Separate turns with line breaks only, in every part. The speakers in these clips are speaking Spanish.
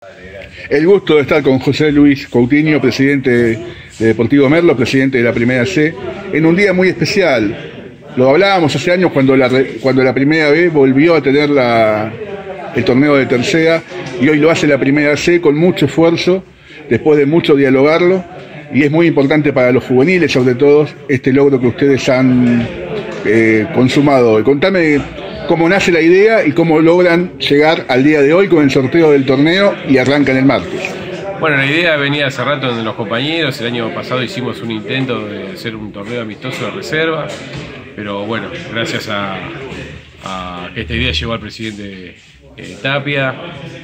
El gusto de estar con José Luis Coutinho, presidente de Deportivo Merlo, presidente de la Primera C, en un día muy especial. Lo hablábamos hace años cuando la Primera B volvió a tener el torneo de tercera, y hoy lo hace la Primera C con mucho esfuerzo, después de mucho dialogarlo, y es muy importante para los juveniles, sobre todo, este logro que ustedes han consumado hoy. Contame cómo nace la idea y cómo logran llegar al día de hoy con el sorteo del torneo y arrancan el martes.
Bueno, la idea venía hace rato en los compañeros. El año pasado hicimos un intento de hacer un torneo amistoso de reserva, pero bueno, gracias a que esta idea llegó al presidente Tapia,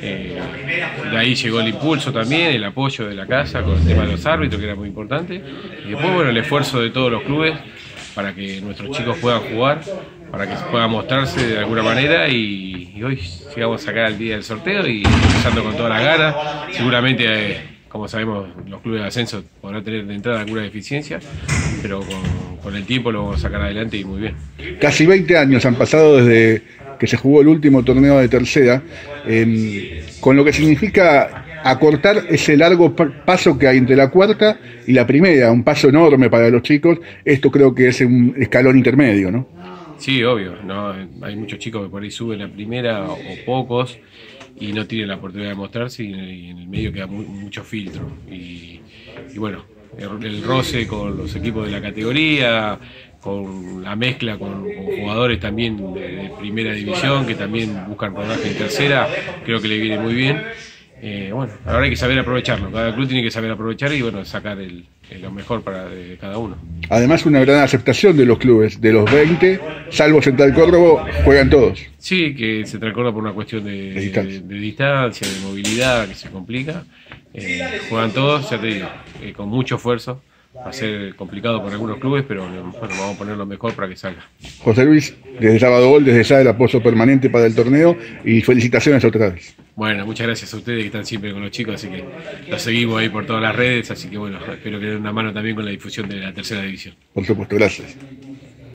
de ahí llegó el impulso también, el apoyo de la casa con el tema de los árbitros, que era muy importante, y después bueno, el esfuerzo de todos los clubes para que nuestros chicos puedan jugar, para que puedan mostrarse de alguna manera, y hoy llegamos a sacar al día del sorteo y empezando con todas las ganas. Seguramente, como sabemos, los clubes de ascenso podrán tener de entrada alguna deficiencia, pero con el tiempo lo vamos a sacar adelante y muy bien.
Casi 20 años han pasado desde que se jugó el último torneo de tercera, con lo que significa acortar ese largo paso que hay entre la cuarta y la primera, un paso enorme para los chicos. Esto creo que es un escalón intermedio, ¿no?
Sí, obvio, ¿no? Hay muchos chicos que por ahí suben la primera o pocos y no tienen la oportunidad de mostrarse, y en el medio queda mucho filtro. Y bueno, el roce con los equipos de la categoría, con la mezcla con jugadores también de primera división que también buscan rodaje en tercera, creo que le viene muy bien. Bueno, ahora hay que saber aprovecharlo, cada club tiene que saber aprovechar y bueno, sacar lo mejor de cada uno.
Además, una gran aceptación de los clubes, de los 20, salvo Central Córdoba, juegan todos.
Sí, que Central Córdoba por una cuestión de distancia, de movilidad, que se complica, juegan todos, ya te digo, con mucho esfuerzo. Va a ser complicado por algunos clubes, pero bueno, vamos a poner lo mejor para que salga.
José Luis, desde Sábado Gol, desde ya el apoyo permanente para el torneo y felicitaciones otra vez.
Bueno, muchas gracias a ustedes que están siempre con los chicos, así que los seguimos ahí por todas las redes, así que bueno, espero que den una mano también con la difusión de la tercera división.
Por supuesto, gracias.